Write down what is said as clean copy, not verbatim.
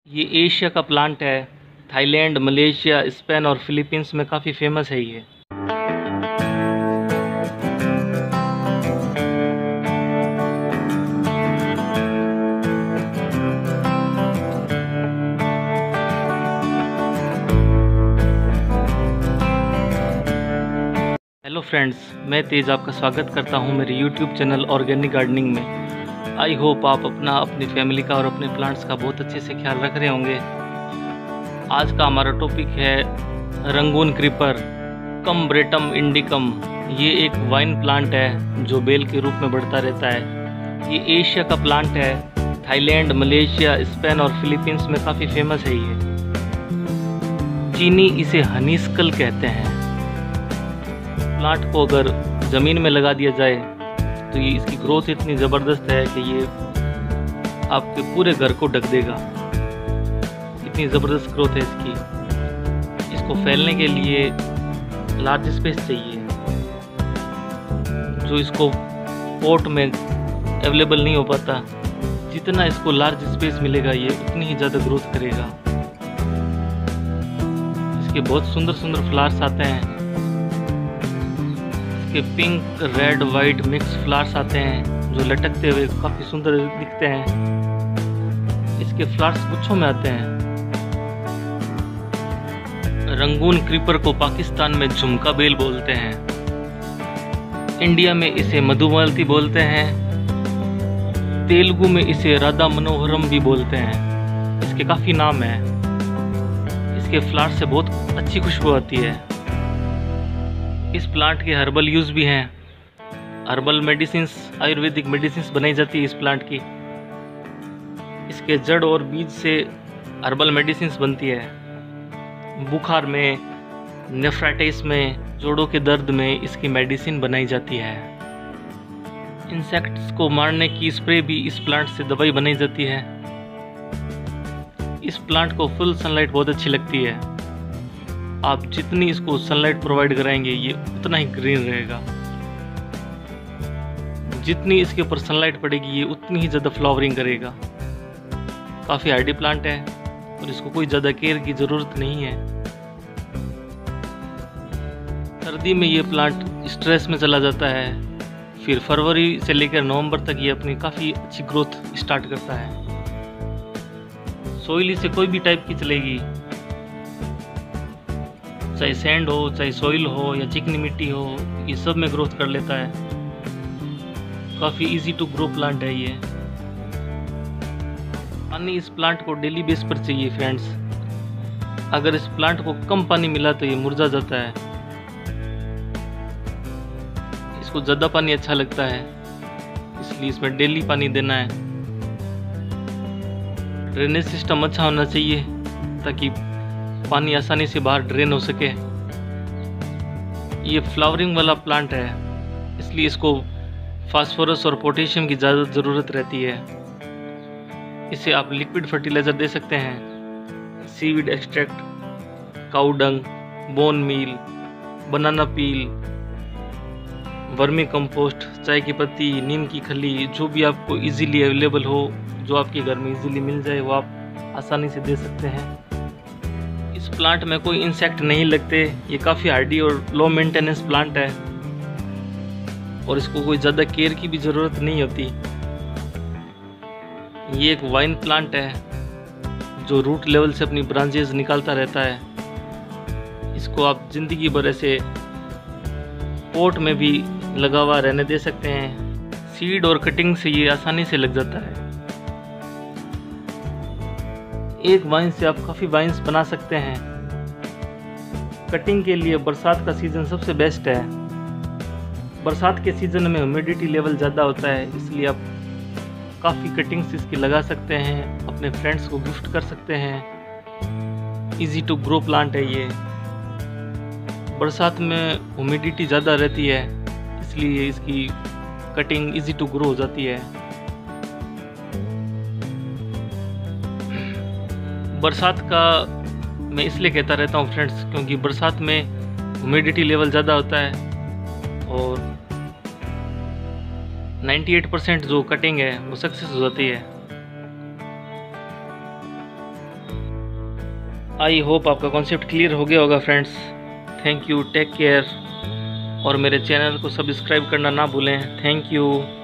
ये एशिया का प्लांट है। थाईलैंड, मलेशिया, स्पेन और फिलीपींस में काफ़ी फेमस है ये। हेलो फ्रेंड्स, मैं तेज आपका स्वागत करता हूं मेरे यूट्यूब चैनल ऑर्गेनिक गार्डनिंग में। आई होप आप अपनी फैमिली का और अपने प्लांट्स का बहुत अच्छे से ख्याल रख रहे होंगे। आज का हमारा टॉपिक है रंगून क्रीपर कम्ब्रेटम इंडिकम। ये एक वाइन प्लांट है जो बेल के रूप में बढ़ता रहता है। ये एशिया का प्लांट है। थाईलैंड, मलेशिया, स्पेन और फिलीपींस में काफ़ी फेमस है ये। चीनी इसे हनीस्कल कहते हैं। प्लांट को अगर ज़मीन में लगा दिया जाए तो ये इसकी ग्रोथ इतनी ज़बरदस्त है कि ये आपके पूरे घर को ढक देगा। इतनी ज़बरदस्त ग्रोथ है इसकी। इसको फैलने के लिए लार्ज स्पेस चाहिए, जो इसको पॉट में अवेलेबल नहीं हो पाता। जितना इसको लार्ज स्पेस मिलेगा ये उतनी ही ज़्यादा ग्रोथ करेगा। इसके बहुत सुंदर सुंदर फ्लावर्स आते हैं। के pink, red, white mix flowers आते हैं जो लटकते हुए काफ़ी सुंदर दिखते हैं। इसके फ्लावर्स गुच्छों में आते हैं। रंगून क्रीपर को पाकिस्तान में झुमका बेल बोलते हैं। इंडिया में इसे मधुमालती बोलते हैं। तेलुगु में इसे राधा मनोहरम भी बोलते हैं। इसके काफ़ी नाम हैं। इसके फ्लावर्स से बहुत अच्छी खुशबू आती है। इस प्लांट के हर्बल यूज़ भी हैं। हर्बल मेडिसिन्स, आयुर्वेदिक मेडिसिन्स बनाई जाती है इस प्लांट की। इसके जड़ और बीज से हर्बल मेडिसिन्स बनती है। बुखार में, नेफ्राइटिस में, जोड़ों के दर्द में इसकी मेडिसिन बनाई जाती है। इंसेक्ट्स को मारने की स्प्रे भी इस प्लांट से दवाई बनाई जाती है। इस प्लांट को फुल सनलाइट बहुत अच्छी लगती है। आप जितनी इसको सनलाइट प्रोवाइड कराएंगे ये उतना ही ग्रीन रहेगा। जितनी इसके ऊपर सनलाइट पड़ेगी ये उतनी ही ज़्यादा फ्लावरिंग करेगा। काफ़ी हार्डी प्लांट है और इसको कोई ज़्यादा केयर की ज़रूरत नहीं है। सर्दी में ये प्लांट स्ट्रेस में चला जाता है। फिर फरवरी से लेकर नवंबर तक ये अपनी काफ़ी अच्छी ग्रोथ स्टार्ट करता है। सोइल इसे कोई भी टाइप की चलेगी, चाहे सैंड हो, चाहे सॉइल हो या चिकनी मिट्टी हो, ये सब में ग्रोथ कर लेता है। काफ़ी इजी टू ग्रो प्लांट है ये। पानी इस प्लांट को डेली बेस पर चाहिए फ्रेंड्स। अगर इस प्लांट को कम पानी मिला तो ये मुरझा जाता है। इसको ज़्यादा पानी अच्छा लगता है, इसलिए इसमें डेली पानी देना है। ड्रेनेज सिस्टम अच्छा होना चाहिए ताकि पानी आसानी से बाहर ड्रेन हो सके। ये फ्लावरिंग वाला प्लांट है, इसलिए इसको फास्फोरस और पोटेशियम की ज़्यादा ज़रूरत रहती है। इसे आप लिक्विड फर्टिलाइज़र दे सकते हैं। Seaweed extract, cow dung, bone meal, banana peel, vermicompost, चाय की पत्ती, नीम की खली, जो भी आपको इजीली अवेलेबल हो, जो आपके घर में इजीली मिल जाए, वो आप आसानी से दे सकते हैं। इस प्लांट में कोई इंसेक्ट नहीं लगते। ये काफ़ी हार्डी और लो मेंटेनेंस प्लांट है और इसको कोई ज़्यादा केयर की भी ज़रूरत नहीं होती। ये एक वाइन प्लांट है जो रूट लेवल से अपनी ब्रांचेस निकालता रहता है। इसको आप ज़िंदगी भर ऐसे पॉट में भी लगा हुआ रहने दे सकते हैं। सीड और कटिंग से ये आसानी से लग जाता है। एक वाइन से आप काफ़ी वाइन्स बना सकते हैं। कटिंग के लिए बरसात का सीज़न सबसे बेस्ट है। बरसात के सीज़न में ह्यूमिडिटी लेवल ज़्यादा होता है, इसलिए आप काफ़ी कटिंग्स इसकी लगा सकते हैं, अपने फ्रेंड्स को गिफ्ट कर सकते हैं। इजी टू ग्रो प्लांट है ये। बरसात में ह्यूमिडिटी ज़्यादा रहती है, इसलिए इसकी कटिंग इजी टू ग्रो हो जाती है। बरसात का मैं इसलिए कहता रहता हूँ फ्रेंड्स, क्योंकि बरसात में ह्यूमिडिटी लेवल ज़्यादा होता है और 98% जो कटिंग है वो सक्सेस हो जाती है। आई होप आपका कॉन्सेप्ट क्लियर हो गया होगा friends. Thank you, take care, और मेरे चैनल को सब्सक्राइब करना ना भूलें। Thank you.